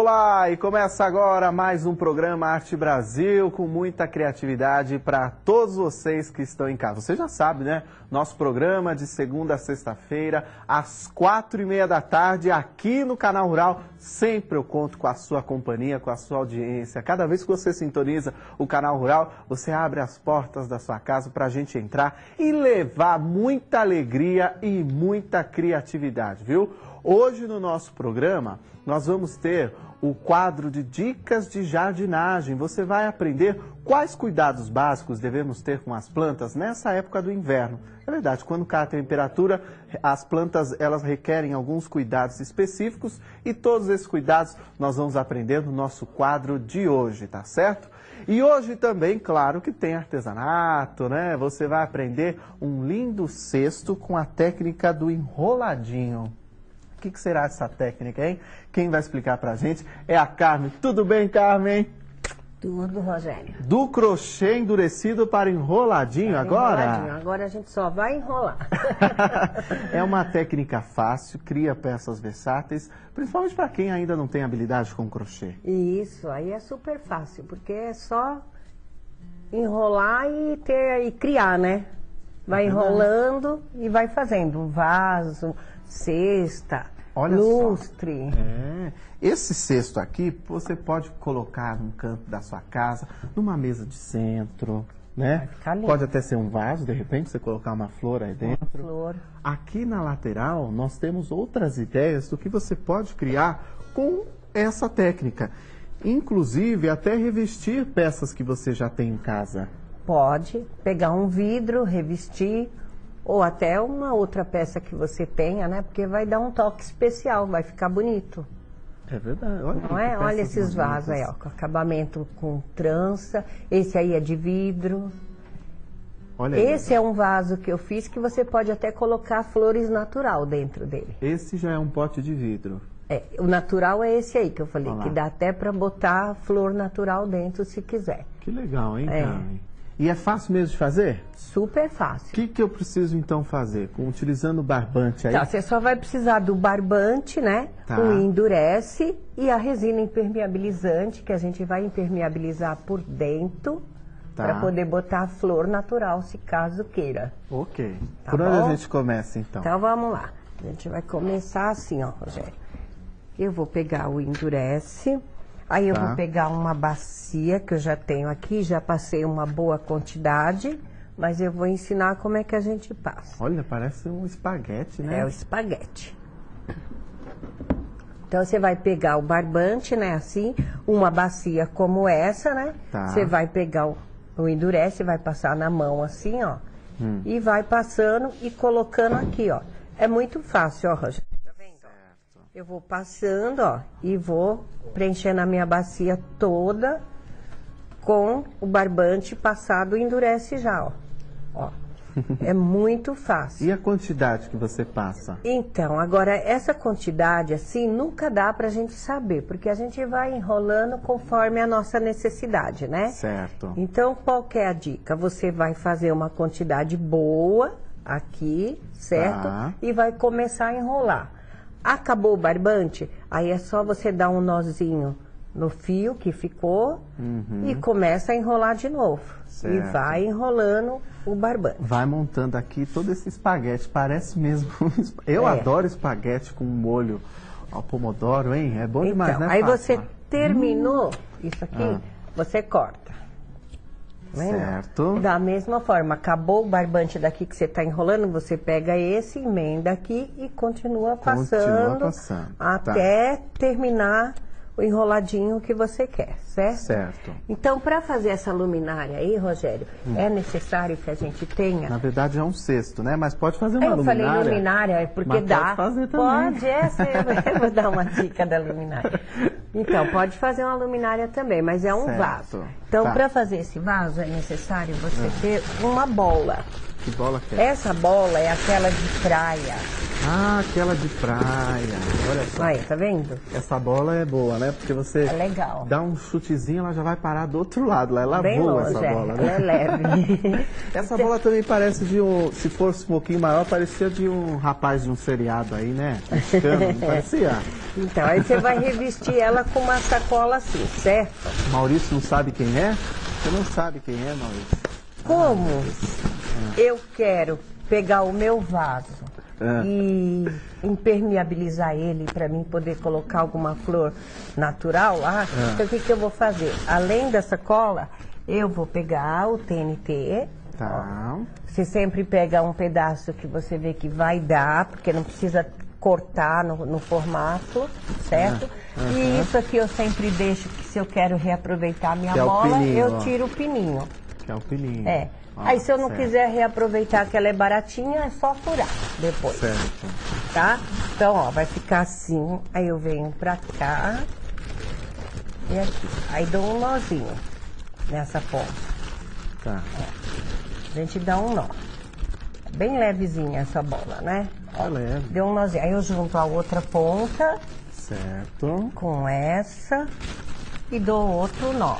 Olá, e começa agora mais um programa Arte Brasil com muita criatividade para todos vocês que estão em casa. Você já sabe, né? Nosso programa de segunda a sexta-feira, às 4h30 da tarde, aqui no Canal Rural. Sempre eu conto com a sua companhia, com a sua audiência. Cada vez que você sintoniza o Canal Rural, você abre as portas da sua casa para a gente entrar e levar muita alegria e muita criatividade, viu? Hoje no nosso programa nós vamos ter o quadro de dicas de jardinagem. Você vai aprender quais cuidados básicos devemos ter com as plantas nessa época do inverno. É verdade, quando cai a temperatura, as plantas elas requerem alguns cuidados específicos e todos esses cuidados nós vamos aprender no nosso quadro de hoje, tá certo? E hoje também, claro, que tem artesanato, né? Você vai aprender um lindo cesto com a técnica do enroladinho. O que será essa técnica, hein? Quem vai explicar pra gente é a Carmen. Tudo bem, Carmen? Tudo, Rogério. Do crochê endurecido para enroladinho agora? Enroladinho. Agora a gente só vai enrolar. É uma técnica fácil, cria peças versáteis, principalmente para quem ainda não tem habilidade com crochê. Isso, aí é super fácil, porque é só enrolar e criar, né? Vai enrolando e vai fazendo um vaso, cesta, olha lustre. Só. Esse cesto aqui você pode colocar num canto da sua casa, numa mesa de centro, né? Vai ficar lindo. Pode até ser um vaso, de repente você colocar uma flor aí dentro. Uma flor. Aqui na lateral nós temos outras ideias do que você pode criar com essa técnica. Inclusive até revestir peças que você já tem em casa. Pode pegar um vidro, revestir, ou até uma outra peça que você tenha, né? Porque vai dar um toque especial, vai ficar bonito. É verdade. Olha, não é? Olha esses vasos aí, ó, com acabamento com trança. Esse aí é de vidro. Olha esse é um vaso que eu fiz que você pode até colocar flores natural dentro dele. Esse já é um pote de vidro. É, o natural é esse aí que eu falei, que dá até para botar flor natural dentro se quiser. Que legal, hein, Carmen? E é fácil mesmo de fazer? Super fácil. O que eu preciso então fazer? Utilizando o barbante aí? Tá, você só vai precisar do barbante, né? Tá. O endurece e a resina impermeabilizante, que a gente vai impermeabilizar por dentro, tá, para poder botar a flor natural, se caso queira. Ok. Tá por onde bom? a gente começa então? Então vamos lá. A gente vai começar assim, ó, Rogério. Eu vou pegar o endurece. Aí eu vou pegar uma bacia que eu já tenho aqui, já passei uma boa quantidade, mas eu vou ensinar como é que a gente passa. Olha, parece um espaguete, né? É o espaguete. Então você vai pegar o barbante, né, assim, uma bacia como essa, né? Tá. Você vai pegar o endurece, vai passar na mão assim, ó, e vai passando e colocando aqui, ó. É muito fácil, ó, Rogério. Eu vou passando, ó, e vou preenchendo a minha bacia toda com o barbante passado, endurece já, ó. É muito fácil. E a quantidade que você passa? Então, agora, essa quantidade, assim, nunca dá pra gente saber, porque a gente vai enrolando conforme a nossa necessidade, né? Certo. Então, qual que é a dica? Você vai fazer uma quantidade boa aqui, certo? Tá. E vai começar a enrolar. Acabou o barbante, aí é só você dar um nozinho no fio que ficou e começa a enrolar de novo. Certo. E vai enrolando o barbante. Vai montando aqui todo esse espaguete, parece mesmo... Eu adoro espaguete com molho ao pomodoro, hein? É bom demais, então, né, aí Fátima? você terminou isso aqui, você corta. Certo. Da mesma forma, acabou o barbante daqui que você está enrolando, você pega esse, emenda aqui e continua passando até terminar o enroladinho que você quer, certo? Certo. Então, para fazer essa luminária aí, Rogério, é necessário que a gente tenha... Na verdade é um cesto, né? Mas pode fazer uma luminária. Eu falei luminária, é porque mas dá. Pode fazer também. Pode, eu vou dar uma dica da luminária. Então, pode fazer uma luminária também, mas é um vaso. Então, para fazer esse vaso, é necessário você ter uma bola. Que bola que é? Essa bola é aquela de praia. Ah, aquela de praia. Olha só. Aí, tá vendo? Essa bola é boa, né? Porque você É legal. dá um chutezinho, ela já vai parar do outro lado. Ela Bem voa longe, essa bola, ela é né? leve. Essa bola também parece de um... Se fosse um pouquinho maior, parecia de um rapaz de um seriado aí, né? Mexicano, não parecia? Então, aí você vai revestir ela com uma sacola assim, certo? Maurício não sabe quem é? Você não sabe quem é, Maurício? Como eu quero pegar o meu vaso e impermeabilizar ele para mim poder colocar alguma flor natural lá, então o que eu vou fazer? Além da sacola, eu vou pegar o TNT. Tá. Ó, você sempre pega um pedaço que você vê que vai dar, porque não precisa cortar no formato, certo? E isso aqui eu sempre deixo, que se eu quero reaproveitar a minha bola, pininho, eu tiro o pininho. Que é o pininho. É. Ó, Aí se eu não certo. quiser reaproveitar que ela é baratinha, é só furar depois. Certo. Tá? Então, ó, vai ficar assim. Aí eu venho pra cá e aqui. Aí dou um nozinho nessa ponta. Tá. A gente dá um nó. Bem levezinha essa bola, né? Tá leve. Deu um nozinho. Aí eu junto a outra ponta Certo. com essa e dou outro nó.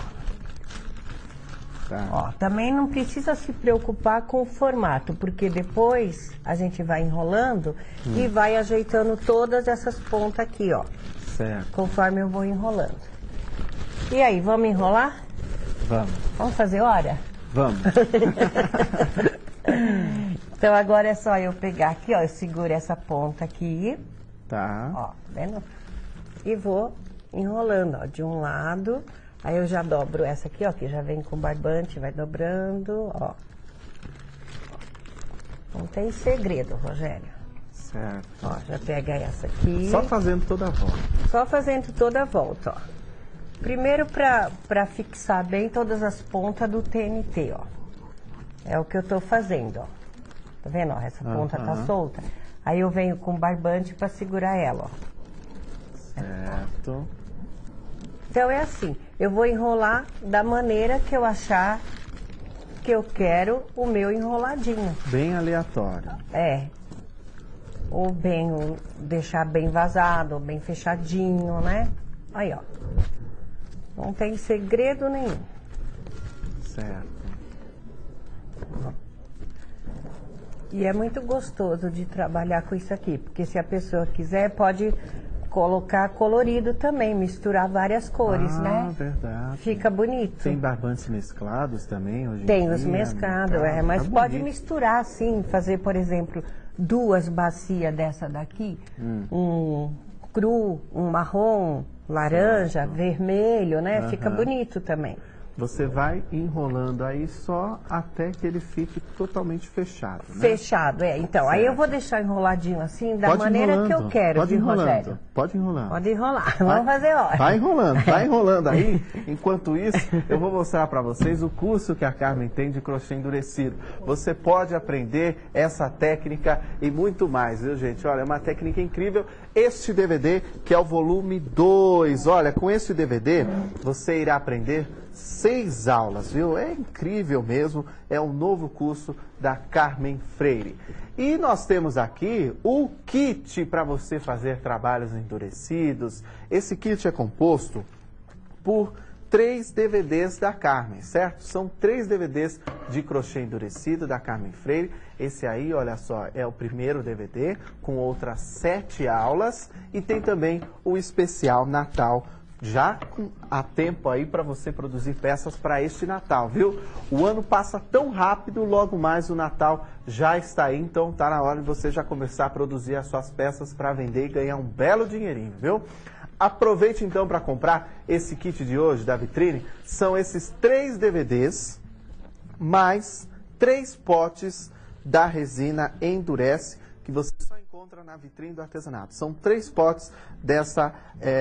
Tá. Ó, também não precisa se preocupar com o formato, porque depois a gente vai enrolando e vai ajeitando todas essas pontas aqui, ó, Certo. conforme eu vou enrolando. E aí, vamos enrolar? Vamos. Vamos fazer hora? Vamos. Então agora é só eu pegar aqui, ó, eu seguro essa ponta aqui, Tá. ó, vendo? E vou enrolando, ó, de um lado. Aí eu já dobro essa aqui, ó, que já vem com barbante, vai dobrando, ó. Não tem segredo, Rogério. Certo. Ó, já pega essa aqui. Só fazendo toda a volta. Só fazendo toda a volta, ó. Primeiro pra fixar bem todas as pontas do TNT, ó. É o que eu tô fazendo, ó. Tá vendo, ó? Essa ponta tá solta. Aí eu venho com barbante pra segurar ela, ó. Certo. Então é assim, eu vou enrolar da maneira que eu achar que eu quero o meu enroladinho. Bem aleatório. É. Ou bem, deixar bem vazado, ou bem fechadinho, né? Aí, ó. Não tem segredo nenhum. Certo. E é muito gostoso de trabalhar com isso aqui, porque se a pessoa quiser, pode colocar colorido também, misturar várias cores, né? Verdade. Fica bonito. Tem barbantes mesclados também hoje em Tem dia, os mesclados, né? mas Tá pode bonito. misturar assim, fazer, por exemplo, 2 bacias dessa daqui, um cru, um marrom, laranja, vermelho, né? Fica bonito também. Você vai enrolando aí só até que ele fique totalmente fechado, né? Fechado, é. Então, aí eu vou deixar enroladinho assim, da maneira que eu quero, pode viu, enrolando, Rogério? Pode enrolar. Pode enrolar. Vamos fazer hora. Vai enrolando aí. Enquanto isso, eu vou mostrar para vocês o curso que a Carmen tem de crochê endurecido. Você pode aprender essa técnica e muito mais, viu, gente? Olha, é uma técnica incrível. Este DVD, que é o volume 2. Olha, com este DVD, você irá aprender 6 aulas, viu? É incrível mesmo. É um novo curso da Carmen Freire. E nós temos aqui o kit para você fazer trabalhos endurecidos. Esse kit é composto por 3 DVDs da Carmen, certo? São 3 DVDs de crochê endurecido da Carmen Freire. Esse aí, olha só, é o primeiro DVD com outras 7 aulas. E tem também o especial Natal, já há tempo aí para você produzir peças para este Natal, viu? O ano passa tão rápido, logo mais o Natal já está aí, então tá na hora de você já começar a produzir as suas peças para vender e ganhar um belo dinheirinho, viu? Aproveite então para comprar esse kit de hoje da vitrine. São esses 3 DVDs, mais 3 potes da resina Endurece, que você só encontra na vitrine do artesanato. São 3 potes dessa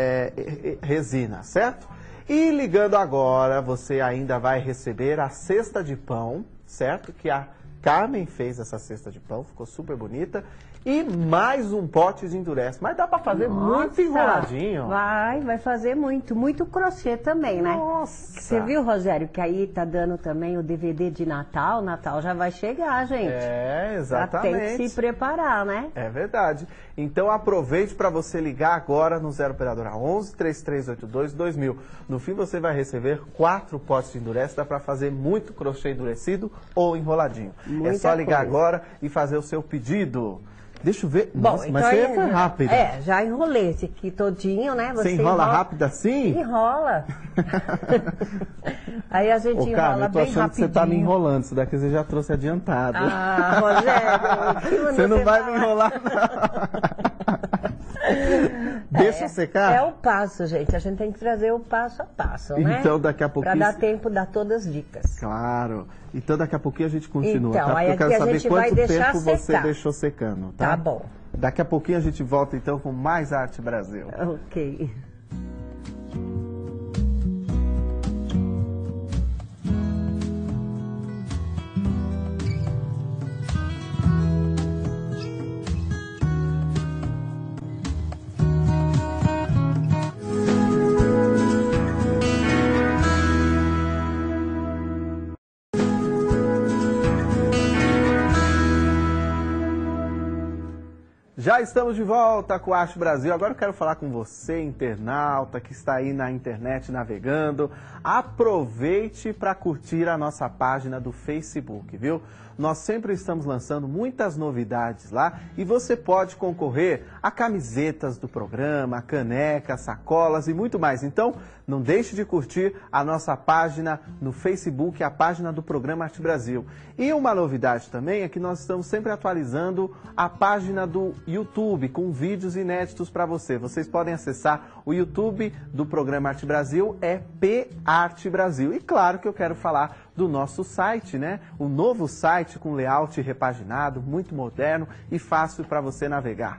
resina, certo? E ligando agora, você ainda vai receber a cesta de pão, certo? Que a Carmen fez essa cesta de pão, ficou super bonita. E mais um pote de endurece. Mas dá pra fazer muito enroladinho. Vai fazer muito. Muito crochê também, né? Nossa! Você viu, Rogério, que aí tá dando também o DVD de Natal? Natal já vai chegar, gente. É, exatamente. Já tem que se preparar, né? É verdade. Então aproveite para você ligar agora no 0 Operadora 11 3382 2000. No fim você vai receber 4 potes de endurece. Dá para fazer muito crochê endurecido ou enroladinho. É só ligar agora e fazer o seu pedido. Deixa eu ver. Bom, nossa, então mas você foi rápido. Já enrolei esse aqui todinho, né? Você enrola rápido assim? Enrola. Aí a gente enrola Carmen, eu tô bem achando rapidinho. que você tá me enrolando. Isso daqui você já trouxe adiantado. Ah, Rogério. Você não vai me enrolar, não. Deixa secar? É o passo, gente. A gente tem que trazer o passo a passo, né? Então, daqui a pouquinho... Para dar tempo de dar todas as dicas. Claro. Então, daqui a pouquinho a gente continua, então, tá? Porque aí eu quero a saber gente vai quanto deixar tempo você secar. deixou secando, tá? Tá bom. Daqui a pouquinho a gente volta, então, com mais Arte Brasil. Ok. Já estamos de volta com a Arte Brasil. Agora eu quero falar com você, internauta, que está aí na internet navegando. Aproveite para curtir a nossa página do Facebook, viu? Nós sempre estamos lançando muitas novidades lá e você pode concorrer a camisetas do programa, canecas, sacolas e muito mais. Então, não deixe de curtir a nossa página no Facebook, a página do programa Arte Brasil. E uma novidade também é que nós estamos sempre atualizando a página do YouTube com vídeos inéditos para você. Vocês podem acessar o YouTube do programa Arte Brasil, é P-Arte Brasil. E claro que eu quero falar do nosso site, né? O novo site com layout repaginado, muito moderno e fácil para você navegar.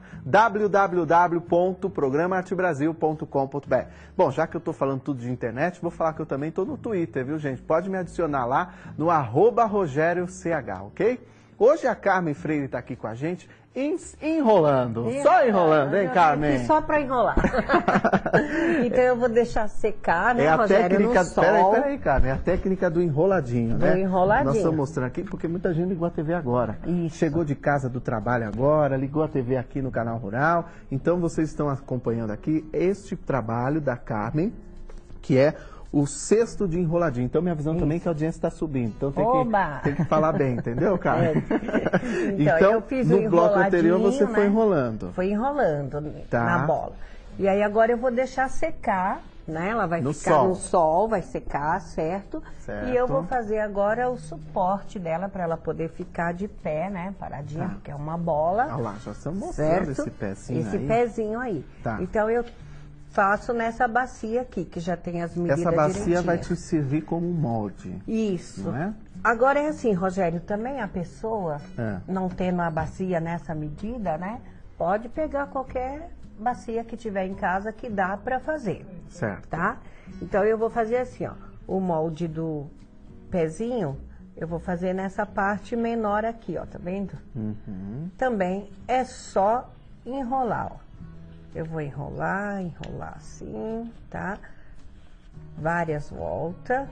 www.programaartebrasil.com.br. Bom, já que eu estou falando tudo de internet, vou falar que eu também estou no Twitter, viu, gente? Pode me adicionar lá no @RogérioCH, ok? Hoje a Carmen Freire está aqui com a gente, enrolando. Só enrolando, hein, Carmen? Só para enrolar. Então eu vou deixar secar, né, é a Rogério, técnica, no sol. Peraí, Carmen, é a técnica do enroladinho, né? Do enroladinho. Nós estamos mostrando aqui porque muita gente ligou a TV agora. Isso. Chegou de casa do trabalho agora, ligou a TV aqui no Canal Rural. Então vocês estão acompanhando aqui este trabalho da Carmen, que é o cesto de enroladinho. Então, minha visão também é que a audiência está subindo. Então, tem que falar bem, entendeu, Carmen? Então, eu fiz no bloco anterior, você foi enrolando. Foi enrolando na bola. E aí, agora eu vou deixar secar, né? Ela vai ficar no sol, vai secar, certo? E eu vou fazer agora o suporte dela para ela poder ficar de pé, né? Paradinha, porque é uma bola. Olha lá, já estamos mostrando esse pezinho aí. Esse pezinho aí. Tá. Então, eu faço nessa bacia aqui, que já tem as medidas direitinhas. Essa bacia vai te servir como um molde. Isso. Não é? Agora é assim, Rogério, também a pessoa, não tendo a bacia nessa medida, né? Pode pegar qualquer bacia que tiver em casa que dá para fazer. Certo. Tá? Então eu vou fazer assim, ó. O molde do pezinho, eu vou fazer nessa parte menor aqui, ó. Tá vendo? Uhum. Também é só enrolar, ó. Eu vou enrolar assim, tá? Várias voltas.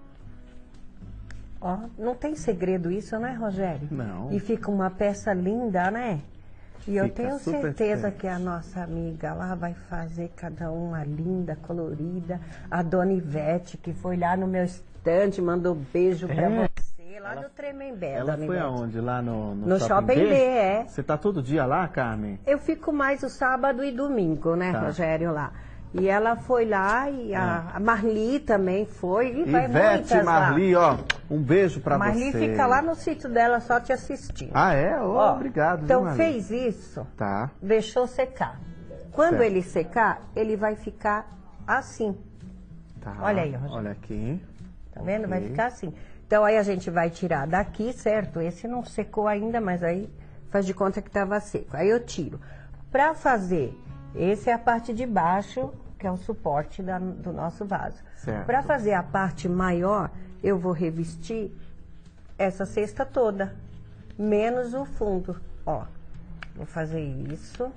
Ó, não tem segredo isso, né, Rogério? Não. E fica uma peça linda, né? E eu tenho certeza que a nossa amiga lá vai fazer cada uma linda, colorida. A Dona Ivete, que foi lá no meu estande, mandou beijo pra você, lá do Tremembé. Ela foi aonde? Lá no Shopping B, Você tá todo dia lá, Carmen? Eu fico mais o sábado e domingo, né, Rogério, lá. E ela foi lá e a Marli também foi. E vai Ivete, Marli, ó, um beijo pra você. Marli fica lá no sítio dela só te assistindo. Ah, é? Ó, obrigado. Então viu, fez isso, tá. Deixou secar. Quando ele secar, ele vai ficar assim. Tá. Olha aí, Rogério. Olha aqui. Tá vendo? Vai ficar assim. Então aí a gente vai tirar daqui, certo? Esse não secou ainda, mas aí faz de conta que estava seco. Aí eu tiro. Pra fazer... Essa é a parte de baixo, que é o suporte do nosso vaso. Para fazer a parte maior, eu vou revestir essa cesta toda. menos o fundo, ó. Vou fazer isso.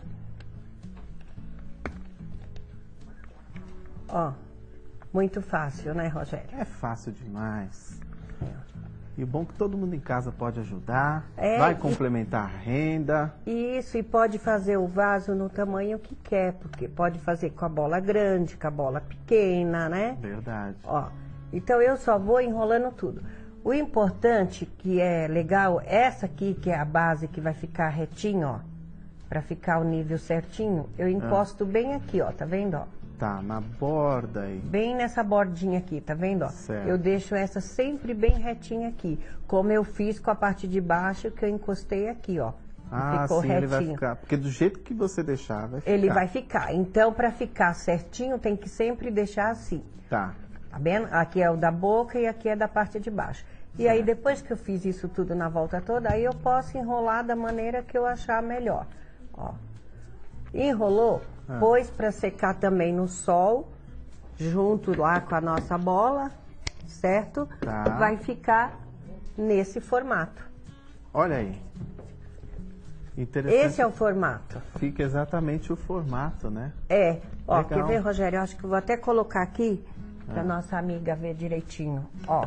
Ó, muito fácil, né, Rogério? É fácil demais. E o bom é que todo mundo em casa pode ajudar, É, vai complementar a renda. Isso, e pode fazer o vaso no tamanho que quer, porque pode fazer com a bola grande, com a bola pequena, né? Verdade. Ó, então eu só vou enrolando tudo. O importante, que é legal, essa aqui, que é a base que vai ficar retinho, ó, pra ficar o nível certinho, eu encosto bem aqui, ó, tá vendo, ó? Tá, na borda aí. Bem nessa bordinha aqui, tá vendo, ó? Certo. Eu deixo essa sempre bem retinha aqui, como eu fiz com a parte de baixo, que eu encostei aqui, ó. Ah, Ficou sim, retinho. ele vai ficar. Porque do jeito que você deixar, vai ficar. Ele vai ficar. Então, para ficar certinho, tem que sempre deixar assim. Tá. Tá vendo? Aqui é o da boca e aqui é da parte de baixo. E aí, depois que eu fiz isso tudo na volta toda, aí eu posso enrolar da maneira que eu achar melhor. Ó. Enrolou, pôs para secar também no sol, junto lá com a nossa bola, certo? Tá. Vai ficar nesse formato. Olha aí. Interessante. Esse é o formato. Fica exatamente o formato, né? É, ó, Legal. quer ver, Rogério? Eu acho que eu vou até colocar aqui pra nossa amiga ver direitinho. Ó,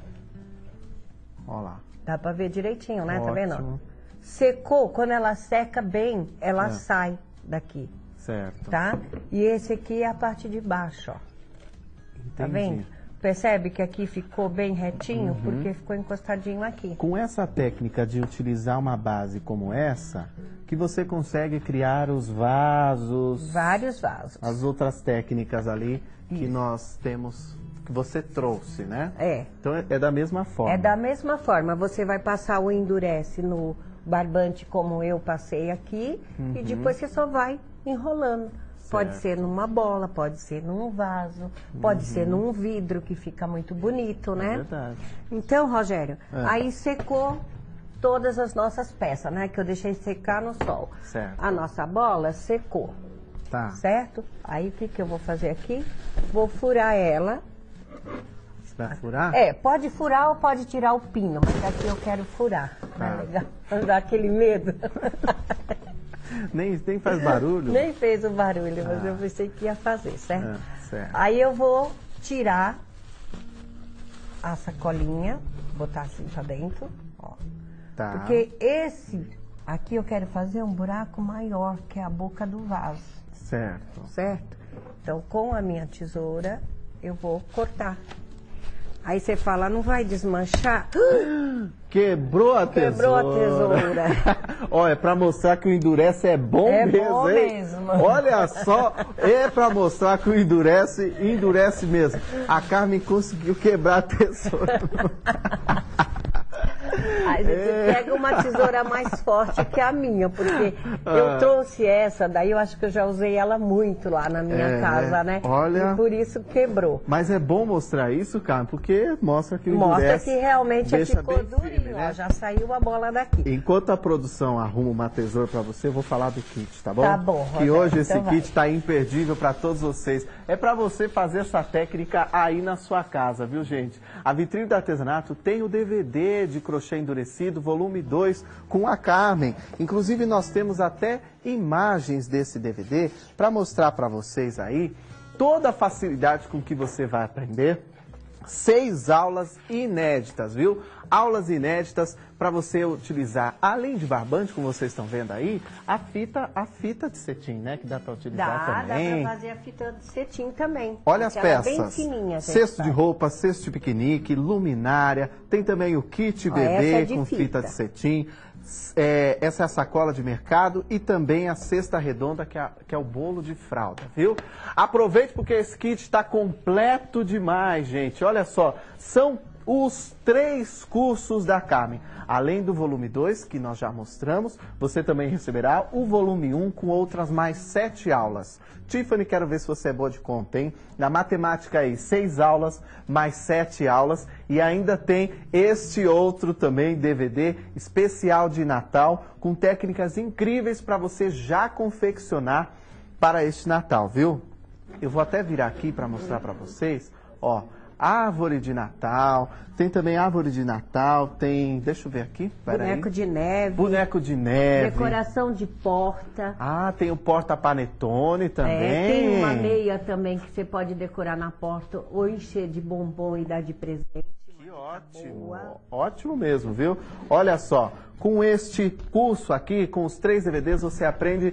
Olha lá. dá pra ver direitinho, né? Tá Ótimo. vendo? Secou, quando ela seca bem, ela sai daqui, Certo. tá? E esse aqui é a parte de baixo, ó. Tá Entendi. vendo? Percebe que aqui ficou bem retinho, porque ficou encostadinho aqui. Com essa técnica de utilizar uma base como essa, que você consegue criar os vasos, Vários vasos. as outras técnicas ali que nós temos, que você trouxe, né? É. Então é da mesma forma. É da mesma forma, você vai passar o endurece no barbante como eu passei aqui e depois você só vai enrolando. Pode ser numa bola, pode ser num vaso, pode ser num vidro que fica muito bonito, né? É verdade. Então, Rogério, aí secou todas as nossas peças, né? Que eu deixei secar no sol. Certo. A nossa bola secou, Tá. certo? Aí o que que eu vou fazer aqui? Vou furar ela. Você vai furar? É, pode furar ou pode tirar o pino, mas aqui eu quero furar. Tá. É legal, dá aquele medo. Nem faz barulho? Nem fez o barulho, mas eu pensei que ia fazer, certo? Certo. Aí eu vou tirar a sacolinha, botar assim pra dentro, ó. Tá. Porque esse aqui eu quero fazer um buraco maior, que é a boca do vaso, Certo. certo? Então, com a minha tesoura, eu vou cortar. Aí você fala, não vai desmanchar? Quebrou a tesoura. Quebrou a tesoura. Olha, pra mostrar que o endurece é bom É mesmo, bom hein? mesmo. Olha só, é pra mostrar que o endurece mesmo. A Carmen conseguiu quebrar a tesoura. Aí você pega uma tesoura mais forte que a minha, porque eu trouxe essa, daí eu acho que eu já usei ela muito lá na minha casa, né? Olha. E por isso quebrou. Mas é bom mostrar isso, Carmen, porque mostra que o Mostra endurece que realmente deixa ficou bem durinho, firme, ó, né? já saiu a bola daqui. Enquanto a produção arruma uma tesoura pra você, eu vou falar do kit, tá bom? Tá bom, Que Rogério, hoje esse então kit tá imperdível pra todos vocês. É pra você fazer essa técnica aí na sua casa, viu, gente? A Vitrine do Artesanato tem o DVD de crochê endurecido, volume 2, com a Carmen. Inclusive, nós temos até imagens desse DVD para mostrar para vocês aí toda a facilidade com que você vai aprender. 6 aulas inéditas, viu? Aulas inéditas para você utilizar, além de barbante, como vocês estão vendo aí, a fita de cetim, né? Que dá para utilizar também. Dá pra fazer a fita de cetim também. Olha as Aquela peças. bem fininha, gente, Cesto de faz. roupa, cesto de piquenique, luminária. Tem também o kit Ó, bebê essa é de com fita de cetim. Essa é a sacola de mercado e também a cesta redonda, que é o bolo de fralda, viu? Aproveite porque esse kit está completo demais, gente. Olha só, são os 3 cursos da Carmen. Além do volume 2, que nós já mostramos, você também receberá o volume 1 com outras mais 7 aulas. Tiffany, quero ver se você é boa de conta, hein? Na matemática aí, 6 aulas, mais 7 aulas. E ainda tem este outro também, DVD especial de Natal, com técnicas incríveis para você já confeccionar para este Natal, viu? Eu vou até virar aqui para mostrar para vocês, ó. árvore de Natal, tem também árvore de Natal, tem, deixa eu ver aqui, boneco de neve. Boneco de neve. Decoração de porta. Ah, tem o porta-panetone também. Tem uma meia também que você pode decorar na porta ou encher de bombom e dar de presente. Que ótimo, ótimo mesmo, viu? Olha só, com este curso aqui, com os 3 DVDs, você aprende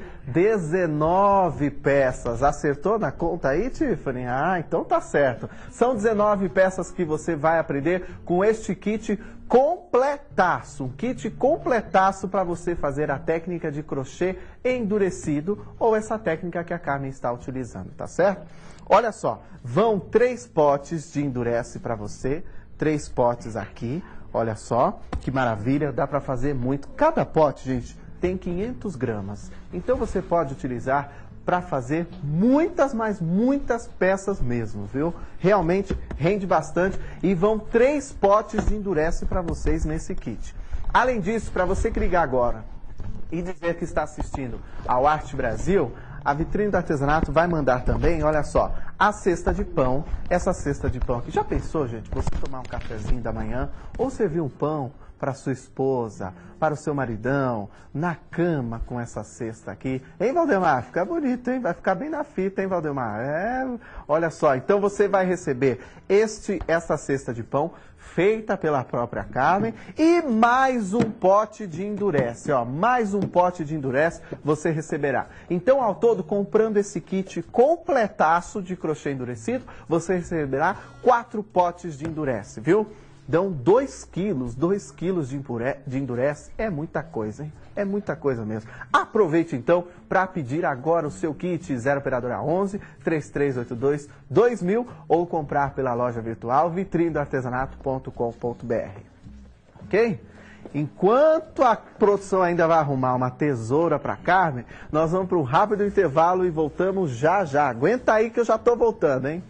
19 peças. Acertou na conta aí, Tiffany? Ah, então tá certo. São 19 peças que você vai aprender com este kit completaço. Um kit completaço para você fazer a técnica de crochê endurecido ou essa técnica que a Carmen está utilizando, tá certo? Olha só, vão 3 potes de endurece para você, 3 potes aqui. Olha só, que maravilha, dá para fazer muito. Cada pote, gente, tem 500 gramas. Então você pode utilizar para fazer muitas, mas muitas peças mesmo, viu? Realmente rende bastante e vão 3 potes de endurece para vocês nesse kit. Além disso, para você que ligar agora e dizer que está assistindo ao Arte Brasil, a Vitrine do Artesanato vai mandar também, olha só, a cesta de pão. Essa cesta de pão aqui, já pensou, gente, você tomar um cafezinho da manhã ou servir um pão para sua esposa, para o seu maridão, na cama com essa cesta aqui? Hein, Valdemar? Fica bonito, hein? Vai ficar bem na fita, hein, Valdemar? Olha só, então você vai receber essa cesta de pão feita pela própria Carmen e mais um pote de endurece, ó, mais um pote de endurece você receberá. Então, ao todo, comprando esse kit completaço de crochê endurecido, você receberá 4 potes de endurece, viu? Dão 2 quilos de endurece, é muita coisa, hein? É muita coisa mesmo. Aproveite então para pedir agora o seu kit 0 operadora 11 3382 2000 ou comprar pela loja virtual vitrinedoartesanato.com.br. Ok? Enquanto a produção ainda vai arrumar uma tesoura para Carmen, nós vamos para um rápido intervalo e voltamos já já. Aguenta aí que eu já estou voltando, hein?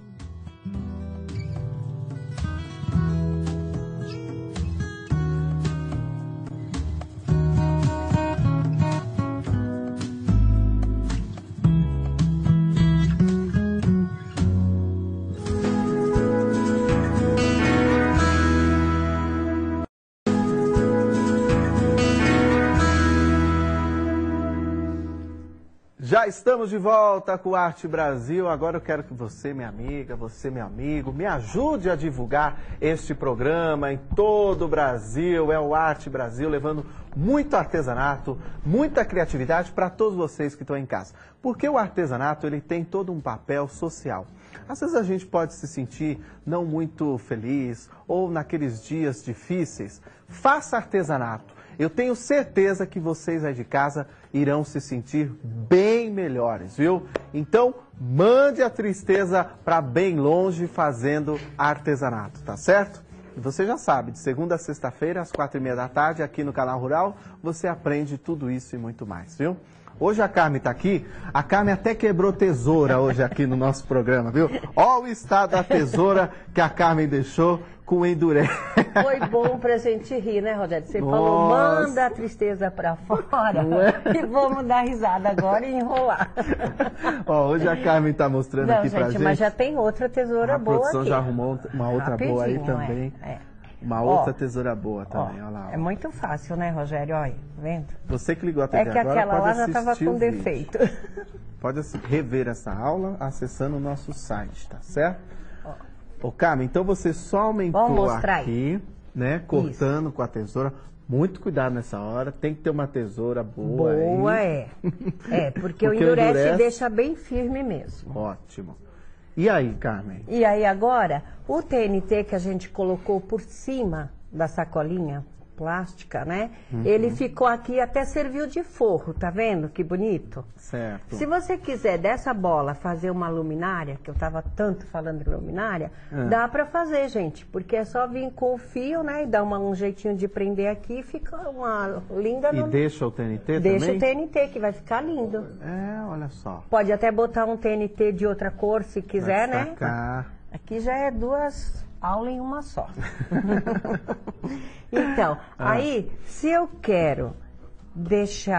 Já estamos de volta com o Arte Brasil. Agora eu quero que você, minha amiga, você, meu amigo, me ajude a divulgar este programa em todo o Brasil. É o Arte Brasil, levando muito artesanato, muita criatividade para todos vocês que estão em casa. Porque o artesanato, ele tem todo um papel social. Às vezes a gente pode se sentir não muito feliz ou naqueles dias difíceis. Faça artesanato. Eu tenho certeza que vocês aí de casa irão se sentir bem melhores, viu? Então, mande a tristeza para bem longe fazendo artesanato, tá certo? E você já sabe, de segunda a sexta-feira, às 4h30 da tarde, aqui no Canal Rural, você aprende tudo isso e muito mais, viu? Hoje a Carmen está aqui, a Carmen até quebrou tesoura hoje aqui no nosso programa, viu? Olha o estado da tesoura que a Carmen deixou com endurece. Foi bom pra gente rir, né, Rogério? Você falou, manda a tristeza pra fora e vamos dar risada agora e enrolar. Ó, hoje a Carmen está mostrando aqui pra gente. Mas já tem outra tesoura boa aqui. A produção já arrumou uma outra boa aí também. Uma outra tesoura boa também, olha lá. É muito fácil, né, Rogério? Olha, vendo? Você que ligou a TV agora, é que aquela lá já estava com defeito. Pode rever essa aula acessando o nosso site, tá certo? Ô, Carmen, então você só aumentou aqui, né, cortando isso com a tesoura. Muito cuidado nessa hora, tem que ter uma tesoura boa aí. Boa, porque o endurece deixa bem firme mesmo. Ótimo. E aí, Carmen? E aí agora, o TNT que a gente colocou por cima da sacolinha plástica, né? Ele ficou aqui, até serviu de forro, tá vendo? Que bonito. Certo. Se você quiser dessa bola fazer uma luminária, que eu tava tanto falando de luminária, dá pra fazer, gente, porque é só vir com o fio, né? E dar um jeitinho de prender aqui e fica uma linda... E deixa o TNT também? Deixa o TNT, que vai ficar lindo. Olha só. Pode até botar um TNT de outra cor, se quiser, né? Aqui já é 2 aulas em uma só. Então, aí, se eu quero deixar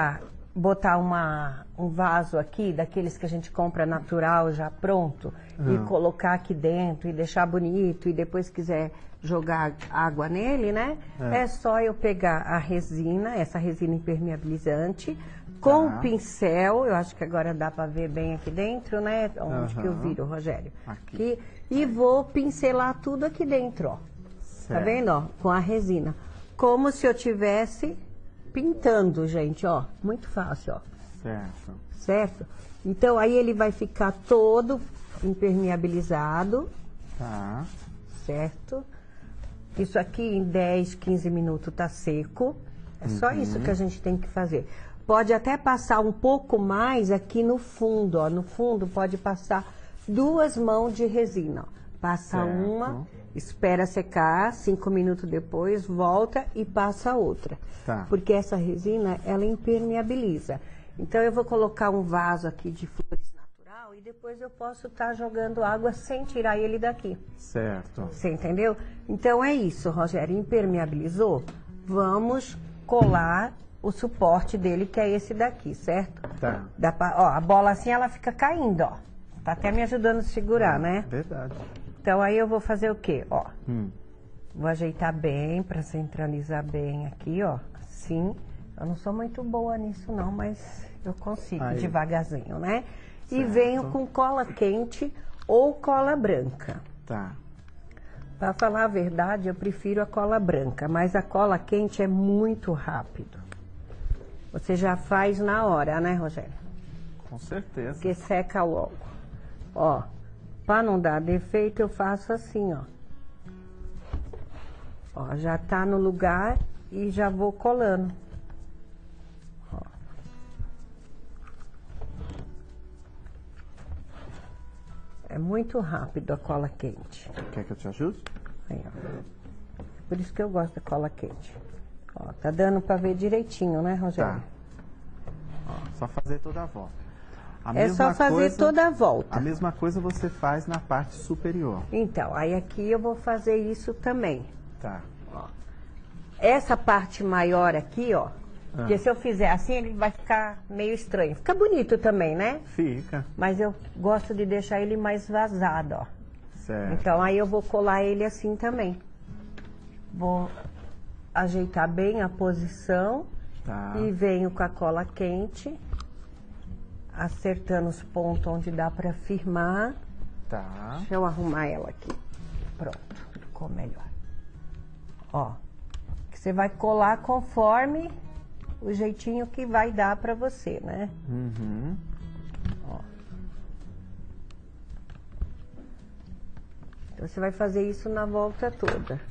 botar um vaso aqui, daqueles que a gente compra natural, já pronto, e colocar aqui dentro e deixar bonito, e depois quiser jogar água nele, né? É só eu pegar a resina, essa resina impermeabilizante, com o pincel, eu acho que agora dá para ver bem aqui dentro, né? Onde que eu viro, Rogério? Aqui. E vou pincelar tudo aqui dentro, ó. Tá vendo, ó? Com a resina. Como se eu tivesse pintando, gente, ó. Muito fácil, ó. Certo. Certo? Então, aí ele vai ficar todo impermeabilizado. Tá. Certo? Isso aqui em 10, 15 minutos tá seco. É só isso que a gente tem que fazer. Pode até passar um pouco mais aqui no fundo, ó. No fundo pode passar 2 mãos de resina, ó. Passa uma, espera secar, 5 minutos depois, volta e passa outra. Tá. Porque essa resina, ela impermeabiliza. Então, eu vou colocar um vaso aqui de flores natural e depois eu posso estar jogando água sem tirar ele daqui. Certo. Você entendeu? Então, é isso, Rogério. Impermeabilizou? Vamos colar o suporte dele, que é esse daqui, certo? Tá. Ó, a bola assim, ela fica caindo, ó. Tá até me ajudando a segurar, né? Verdade. Então, aí eu vou fazer o quê? Ó, vou ajeitar bem, para centralizar bem aqui, ó. Assim. Eu não sou muito boa nisso, não, mas eu consigo devagarzinho, né? Certo. E venho com cola quente ou cola branca. Tá. Para falar a verdade, eu prefiro a cola branca, mas a cola quente é muito rápido. Você já faz na hora, né, Rogério? Com certeza. Porque seca logo. Ó, para não dar defeito, eu faço assim, ó. Ó, já tá no lugar e já vou colando. Ó. É muito rápido a cola quente. Quer que eu te ajude? Aí, ó. Por isso que eu gosto da cola quente. Ó, tá dando para ver direitinho, né, Rogério? Tá. Ó, só fazer toda a volta. É só fazer toda a volta. A mesma coisa você faz na parte superior. Então, aí aqui eu vou fazer isso também. Tá. Ó. Essa parte maior aqui, ó. Porque se eu fizer assim, ele vai ficar meio estranho. Fica bonito também, né? Fica. Mas eu gosto de deixar ele mais vazado, ó. Certo. Então, aí eu vou colar ele assim também. Vou ajeitar bem a posição. Tá. E venho com a cola quente, acertando os pontos onde dá para firmar. Tá. Deixa eu arrumar ela aqui. Pronto, ficou melhor. Ó, que você vai colar conforme o jeitinho que vai dar para você, né? Ó. Então, você vai fazer isso na volta toda.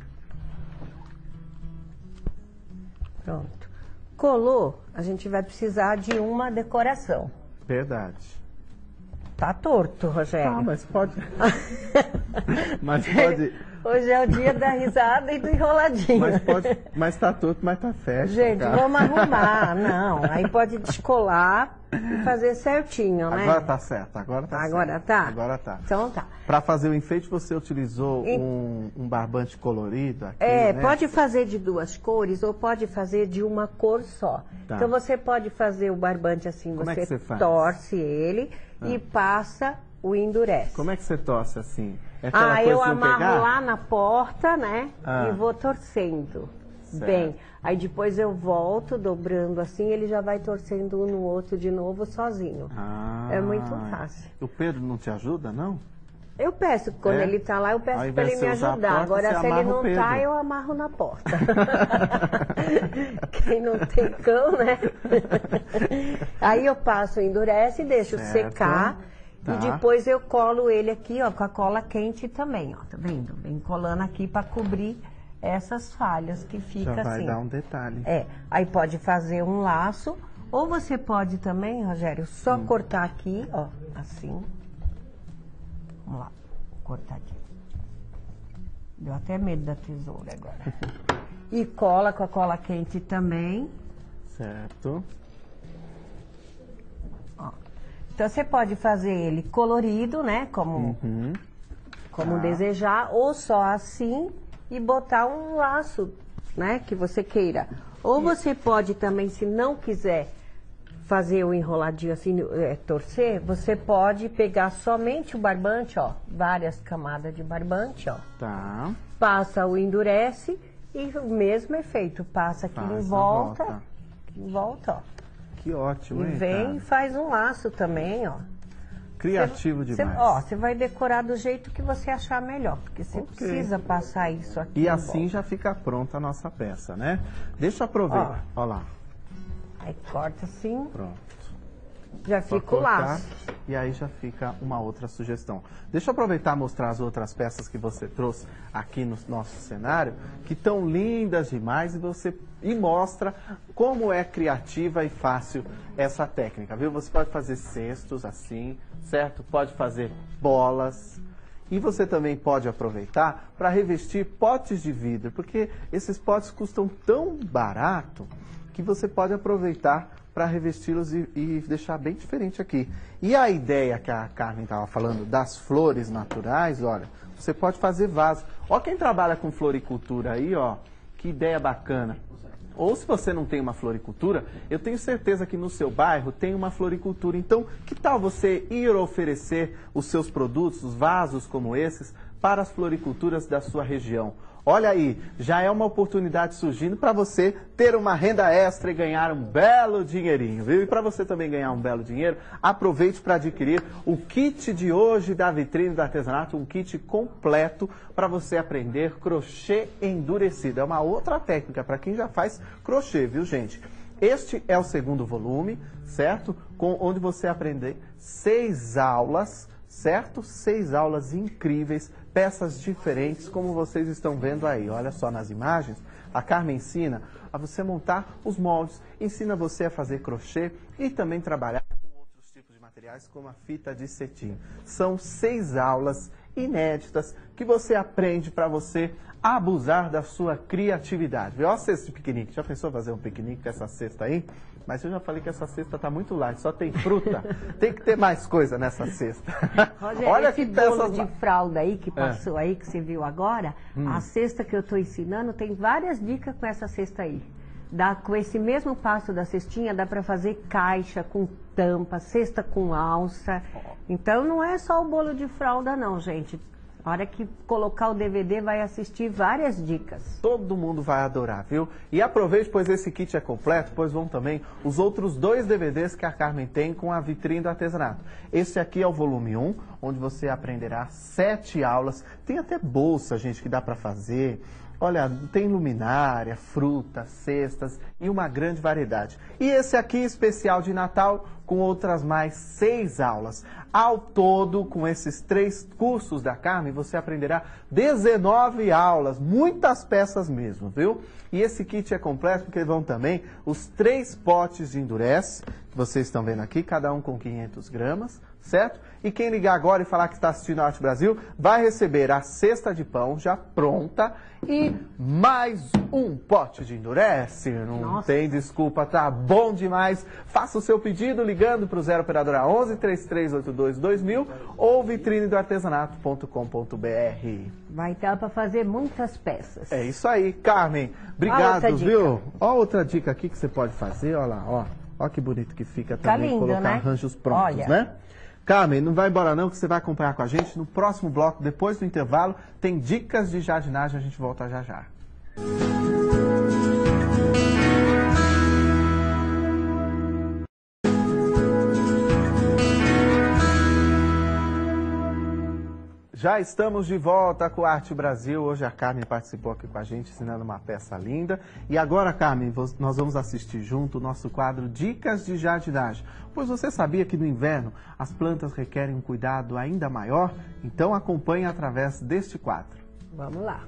Pronto. Colou, a gente vai precisar de uma decoração. Verdade. Tá torto, Rogério. Ah, mas pode... mas pode... Hoje é o dia da risada e do enroladinho. Mas pode... Mas tá torto, mas tá festa. Gente, cara. vamos arrumar. Não, aí pode descolar e fazer certinho, né? Agora tá certo, agora tá certo. Agora tá? Agora tá. Então tá. Para fazer o enfeite, você utilizou um barbante colorido aqui, né? Pode fazer de 2 cores ou pode fazer de uma cor só. Tá. Então você pode fazer o barbante assim, Como você, é que você faz? Torce ele e passa o endurece. Como é que você torce assim? É aquela coisa eu de não amarro pegar? lá na porta, né? E vou torcendo. Certo. Bem, aí depois eu volto dobrando assim, ele já vai torcendo um no outro de novo sozinho. É muito fácil. O Pedro não te ajuda, não? Eu peço, quando ele tá lá, eu peço para ele me ajudar. Agora, se ele não tá, eu amarro na porta. Quem não tem cão, né? Aí eu passo, endurece e deixo secar. Tá. E depois eu colo ele aqui, ó, com a cola quente também, ó. Tá vendo? Vem colando aqui para cobrir essas falhas que fica assim. Já vai dar um detalhe. Aí pode fazer um laço. Ou você pode também, Rogério, só cortar aqui, ó, assim. Vamos lá, vou cortar aqui. Deu até medo da tesoura agora. E cola com a cola quente também. Certo. Ó. Então, você pode fazer ele colorido, né? Como desejar. Ou só assim e botar um laço, né? Que você queira. Ou você pode também, se não quiser fazer o enroladinho assim, torcer, você pode pegar somente o barbante, ó, várias camadas de barbante, ó. Tá. Passa o endurece e o mesmo efeito, passa aqui em volta, ó. Que ótimo, hein, e vem e faz um laço também, ó. Criativo demais. Você vai decorar do jeito que você achar melhor, porque você precisa passar isso aqui. E assim já fica pronta a nossa peça, né? Deixa eu aproveitar. Ó lá. Aí corta assim. Pronto. Já fica o laço. E aí já fica uma outra sugestão. Deixa eu aproveitar e mostrar as outras peças que você trouxe aqui no nosso cenário, que estão lindas demais e mostra como é criativa e fácil essa técnica, viu? Você pode fazer cestos assim, certo? Pode fazer bolas. E você também pode aproveitar para revestir potes de vidro, porque esses potes custam tão barato que você pode aproveitar para revesti-los e deixar bem diferente aqui. E a ideia que a Carmen estava falando das flores naturais, olha, você pode fazer vaso. Ó quem trabalha com floricultura aí, ó, que ideia bacana. Ou se você não tem uma floricultura, eu tenho certeza que no seu bairro tem uma floricultura. Então, que tal você ir oferecer os seus produtos, os vasos como esses, para as floriculturas da sua região? Olha aí, já é uma oportunidade surgindo para você ter uma renda extra e ganhar um belo dinheirinho, viu? E para você também ganhar um belo dinheiro, aproveite para adquirir o kit de hoje da Vitrine do Artesanato, um kit completo para você aprender crochê endurecido. É uma outra técnica para quem já faz crochê, viu, gente? Este é o segundo volume, certo? Onde você aprender 6 aulas, certo? 6 aulas incríveis, peças diferentes, como vocês estão vendo aí. Olha só nas imagens, a Carmen ensina a você montar os moldes, ensina você a fazer crochê e também trabalhar com outros tipos de materiais, como a fita de cetim. São 6 aulas inéditas que você aprende para você abusar da sua criatividade. Olha a cesta de piquenique. Já pensou fazer um piquenique com essa cesta aí? Mas eu já falei que essa cesta está muito light, só tem fruta. Tem que ter mais coisa nessa cesta. Rogério, olha esse bolo de fralda aí que passou aí, que você viu agora, a cesta que eu estou ensinando tem várias dicas com essa cesta aí. Com esse mesmo passo da cestinha, dá para fazer caixa com tampa, cesta com alça. Então não é só o bolo de fralda não, gente. Na hora que colocar o DVD, vai assistir várias dicas. Todo mundo vai adorar, viu? E aproveite, pois esse kit é completo, pois vão também os outros 2 DVDs que a Carmen tem com a Vitrine do Artesanato. Esse aqui é o volume 1, onde você aprenderá 7 aulas. Tem até bolsa, gente, que dá para fazer. Olha, tem luminária, frutas, cestas e uma grande variedade. E esse aqui, especial de Natal, com outras mais 6 aulas. Ao todo, com esses 3 cursos da Carmen, você aprenderá 19 aulas, muitas peças mesmo, viu? E esse kit é completo porque vão também os 3 potes de endurece, que vocês estão vendo aqui, cada um com 500 gramas, certo? E quem ligar agora e falar que está assistindo a Arte Brasil, vai receber a cesta de pão já pronta e mais um pote de endurece. Não tem desculpa, tá bom demais. Faça o seu pedido ligando para o 0 operadora 11 3382 2000 ou vitrinedoartesanato.com.br. Vai dar para fazer muitas peças. É isso aí, Carmen. Obrigado, viu? Ó outra dica aqui que você pode fazer, ó lá, ó. Ó que bonito que fica também, lindo, colocar arranjos prontos, né? Carmen, não vai embora não, que você vai acompanhar com a gente. No próximo bloco, depois do intervalo, tem dicas de jardinagem, a gente volta já já. Já estamos de volta com a Arte Brasil. Hoje a Carmen participou aqui com a gente, ensinando uma peça linda. E agora, Carmen, nós vamos assistir junto o nosso quadro Dicas de Jardinagem. Pois você sabia que no inverno as plantas requerem um cuidado ainda maior? Então acompanhe através deste quadro. Vamos lá.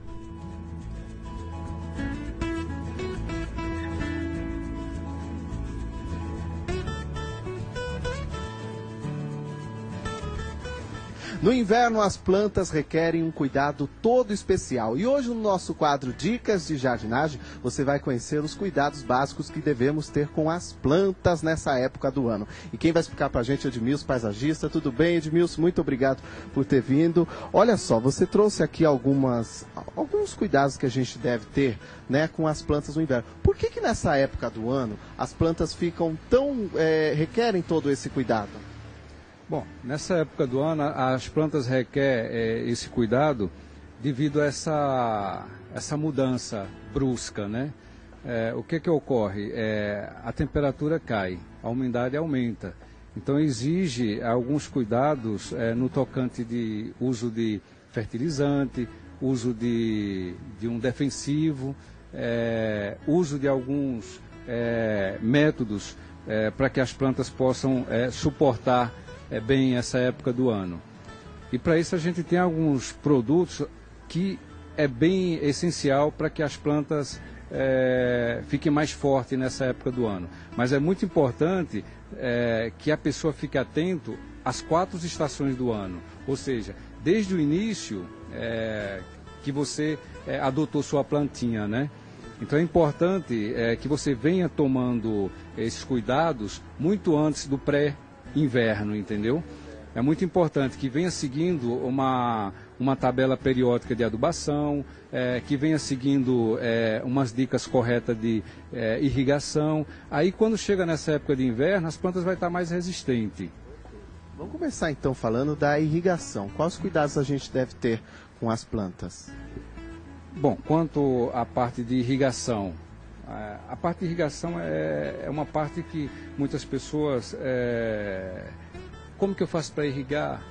No inverno, as plantas requerem um cuidado todo especial. E hoje, no nosso quadro Dicas de Jardinagem, você vai conhecer os cuidados básicos que devemos ter com as plantas nessa época do ano. E quem vai explicar pra gente é Edmilson, paisagista. Tudo bem, Edmilson? Muito obrigado por ter vindo. Olha só, você trouxe aqui alguns cuidados que a gente deve ter, né, com as plantas no inverno. Por que nessa época do ano as plantas ficam requerem todo esse cuidado? Bom, nessa época do ano as plantas requerem esse cuidado devido a essa mudança brusca, né? O que ocorre? A temperatura cai, a umidade aumenta. Então exige alguns cuidados no tocante de uso de fertilizante, uso de um defensivo, uso de alguns métodos para que as plantas possam suportar bem essa época do ano. E para isso a gente tem alguns produtos que é bem essencial para que as plantas fiquem mais fortes nessa época do ano. Mas é muito importante que a pessoa fique atento às 4 estações do ano. Ou seja, desde o início que você adotou sua plantinha, né? Então é importante que você venha tomando esses cuidados muito antes do pré-inverno, entendeu? É muito importante que venha seguindo uma tabela periódica de adubação, que venha seguindo umas dicas corretas de irrigação. Aí quando chega nessa época de inverno, as plantas vão estar mais resistentes. Vamos começar então falando da irrigação. Quais cuidados a gente deve ter com as plantas? Bom, quanto à parte de irrigação, a parte de irrigação é uma parte que muitas pessoas... como que eu faço para irrigar?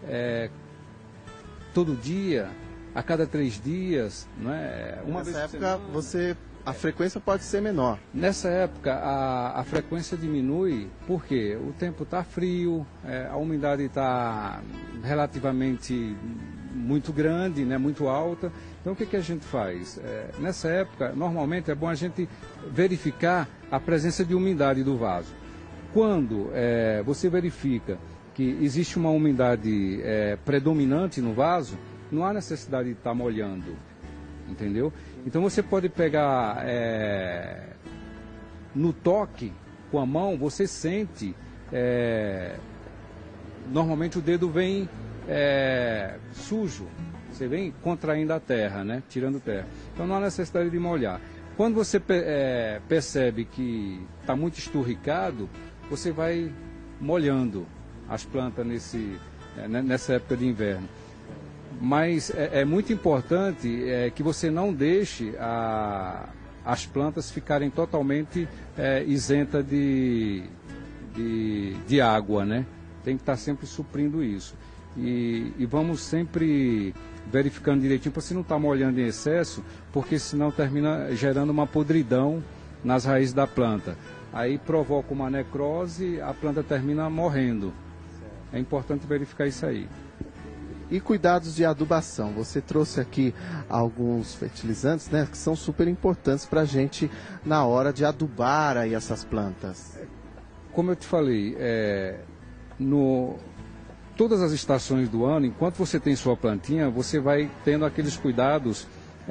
Todo dia, a cada 3 dias, não é? Nessa época a frequência pode ser menor. Nessa época a frequência diminui porque o tempo está frio, a umidade está relativamente muito grande, né, muito alta. Então o que a gente faz? Nessa época, normalmente é bom a gente verificar a presença de umidade do vaso. Quando você verifica que existe uma umidade predominante no vaso, não há necessidade de estar molhando, entendeu? Então você pode pegar no toque, com a mão, você sente, normalmente o dedo vem sujo, você vem contraindo a terra, né? Tirando terra. Então não há necessidade de molhar. Quando você percebe que está muito esturricado, você vai molhando as plantas nessa época de inverno. Mas é muito importante que você não deixe as plantas ficarem totalmente isentas de água, né? Tem que estar sempre suprindo isso. E vamos sempre verificando direitinho para você não estar molhando em excesso, porque senão termina gerando uma podridão nas raízes da planta. Aí provoca uma necrose, a planta termina morrendo. É importante verificar isso aí. E cuidados de adubação. Você trouxe aqui alguns fertilizantes, né, que são super importantes para a gente na hora de adubar aí essas plantas. Como eu te falei, todas as estações do ano, enquanto você tem sua plantinha, você vai tendo aqueles cuidados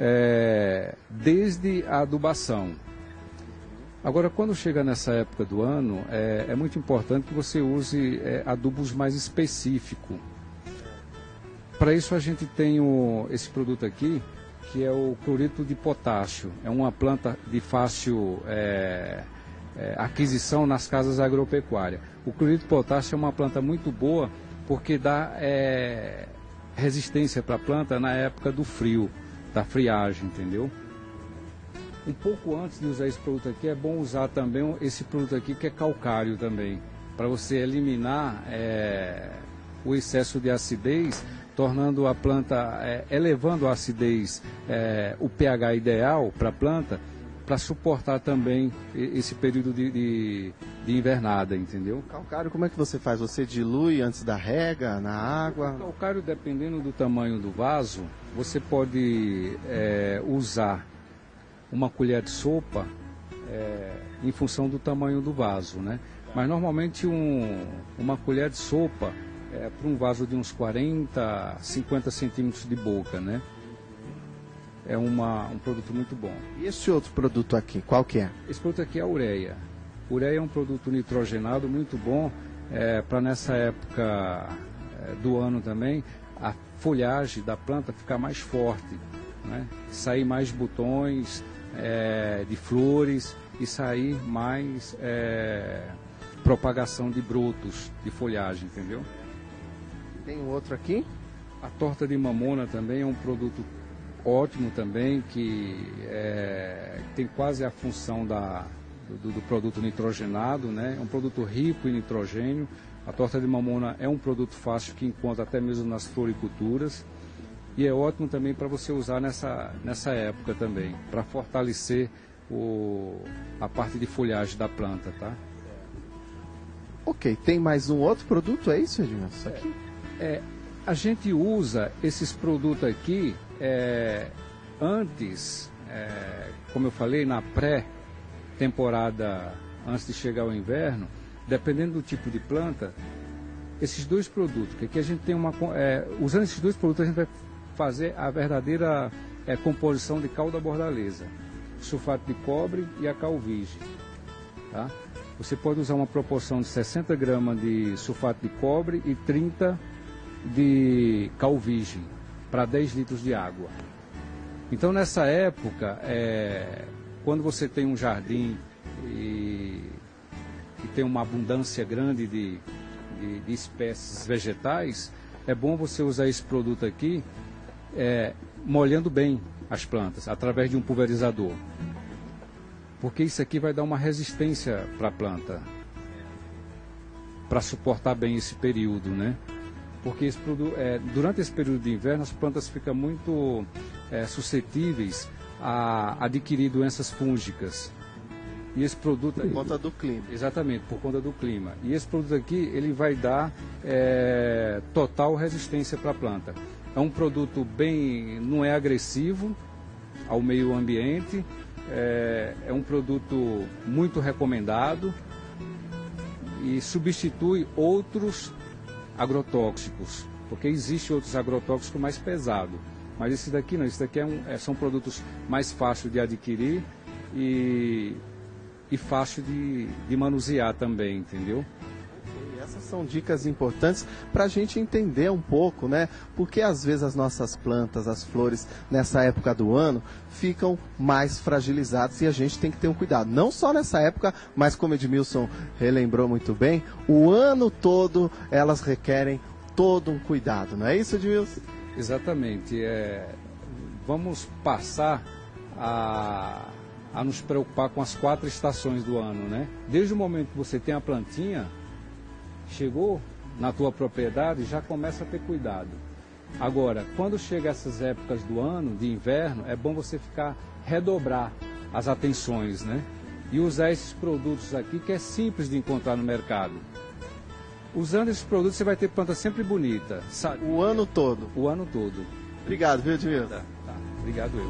desde a adubação. Agora, quando chega nessa época do ano, é muito importante que você use adubos mais específicos. Para isso a gente tem esse produto aqui, que é o cloreto de potássio. É uma planta de fácil aquisição nas casas agropecuárias. O cloreto de potássio é uma planta muito boa porque dá resistência para a planta na época do frio, da friagem, entendeu? Um pouco antes de usar esse produto aqui, é bom usar também esse produto aqui que é calcário também, para você eliminar o excesso de acidez, tornando a planta, elevando a acidez, o pH ideal para a planta, para suportar também esse período de invernada, entendeu? Calcário, como é que você faz? Você dilui antes da rega, na água? O calcário, dependendo do tamanho do vaso, você pode usar uma colher de sopa em função do tamanho do vaso, né? Mas normalmente uma colher de sopa para um vaso de uns 40, 50 centímetros de boca, né? É um produto muito bom. E esse outro produto aqui, qual que é? Esse produto aqui é a ureia. Ureia é um produto nitrogenado muito bom para nessa época do ano também, a folhagem da planta ficar mais forte, né? Sair mais botões de flores e sair mais propagação de brotos de folhagem, entendeu? Tem um outro aqui? A torta de mamona também é um produto ótimo também, que tem quase a função do produto nitrogenado, né? É um produto rico em nitrogênio. A torta de mamona é um produto fácil que encontra até mesmo nas floriculturas. E é ótimo também para você usar nessa época também, para fortalecer a parte de folhagem da planta, tá? Ok, tem mais um outro produto, é isso, Edmilson? Isso aqui? A gente usa esses produtos aqui antes, como eu falei, na pré-temporada, antes de chegar o inverno, dependendo do tipo de planta, esses dois produtos, que aqui a gente tem usando esses dois produtos a gente vai fazer a verdadeira composição de cal da bordaleza, sulfato de cobre e a cal virgem, tá? Você pode usar uma proporção de 60 gramas de sulfato de cobre e 30 de cal virgem para 10 litros de água. Então, nessa época, quando você tem um jardim e tem uma abundância grande de espécies vegetais, é bom você usar esse produto aqui molhando bem as plantas, através de um pulverizador. Porque isso aqui vai dar uma resistência para a planta, para suportar bem esse período, né? Porque durante esse período de inverno as plantas ficam muito suscetíveis a adquirir doenças fúngicas. E esse produto por conta do clima. Exatamente, por conta do clima. E esse produto aqui, ele vai dar total resistência para a planta. É um produto não é agressivo ao meio ambiente, é um produto muito recomendado e substitui outros agrotóxicos, porque existem outros agrotóxicos mais pesados, mas esse daqui não, esse daqui são produtos mais fáceis de adquirir e fácil de manusear também, entendeu? Essas são dicas importantes para a gente entender um pouco, né? Porque às vezes as nossas plantas, as flores, nessa época do ano, ficam mais fragilizadas e a gente tem que ter um cuidado. Não só nessa época, mas como Edmilson relembrou muito bem, o ano todo elas requerem todo um cuidado, não é isso, Edmilson? Exatamente. Vamos passar a nos preocupar com as 4 estações do ano, né? Desde o momento que você tem a plantinha, chegou na tua propriedade, já começa a ter cuidado. Agora, quando chega essas épocas do ano, de inverno, é bom você redobrar as atenções, né? E usar esses produtos aqui, que é simples de encontrar no mercado. Usando esses produtos, você vai ter planta sempre bonita. Sabe? O ano todo? O ano todo. Obrigado, viu, Edmilson? Tá. Obrigado eu.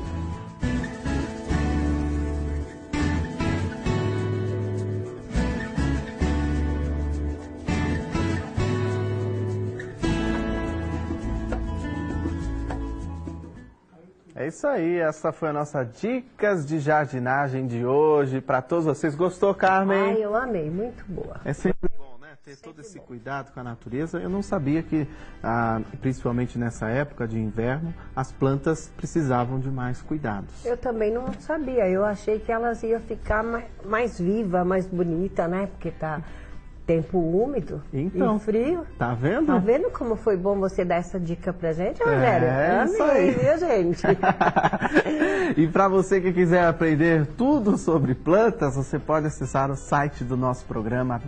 É isso aí, essa foi a nossa Dicas de Jardinagem de hoje. Para todos vocês, gostou, Carmen? Ai, eu amei, muito boa. É sempre bom, né? Ter todo esse cuidado com a natureza. Eu não sabia que, principalmente nessa época de inverno, as plantas precisavam de mais cuidados. Eu também não sabia, eu achei que elas iam ficar mais vivas, mais bonitas, né? Porque tá tempo úmido e frio. Tá vendo? Tá vendo como foi bom você dar essa dica pra gente, Rogério? Isso aí, viu, gente? E para você que quiser aprender tudo sobre plantas, você pode acessar o site do nosso programa,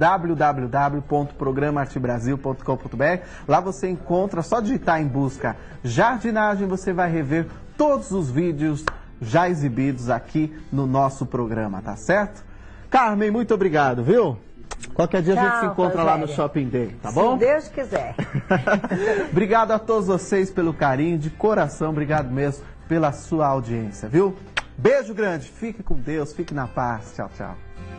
www.programaartebrasil.com.br. Lá você encontra, só digitar em busca jardinagem, você vai rever todos os vídeos já exibidos aqui no nosso programa, tá certo? Carmen, muito obrigado, viu? Qualquer dia a gente se encontra lá no Shopping Day, tá bom? Se Deus quiser. Obrigado a todos vocês pelo carinho, de coração, obrigado mesmo pela sua audiência, viu? Beijo grande, fique com Deus, fique na paz, tchau, tchau.